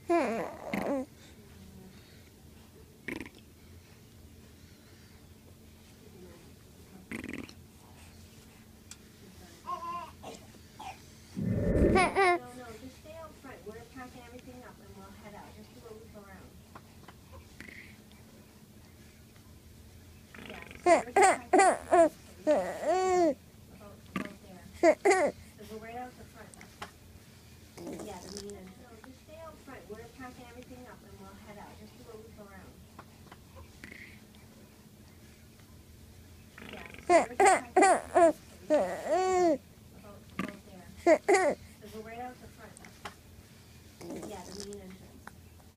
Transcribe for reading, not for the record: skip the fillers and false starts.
Just stay out front. We're packing everything up and we'll head out. Just do a loop around. Yeah. So we're just packing everything up. About there. So go right out the front. Yeah, the main entrance. No, just stay out front. We're packing everything up and we'll head out. Just do a loop around. Yeah. So we're just packing everything up. About there.